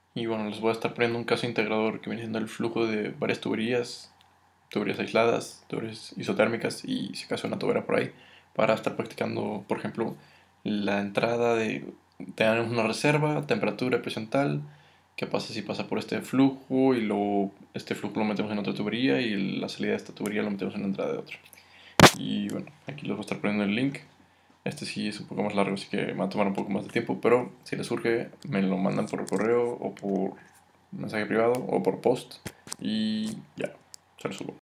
Y bueno, les voy a estar poniendo un caso integrador que viene siendo el flujo de varias tuberías, tuberías aisladas, tuberías isotérmicas y si acaso una tubera por ahí, para estar practicando, por ejemplo, la entrada de, tenemos una reserva, temperatura, presión tal, qué pasa si pasa por este flujo y luego este flujo lo metemos en otra tubería y la salida de esta tubería lo metemos en la entrada de otra. Y bueno, aquí les voy a estar poniendo el link. Este sí es un poco más largo, así que me va a tomar un poco más de tiempo, pero si les surge, me lo mandan por correo o por mensaje privado o por post y ya, se lo subo.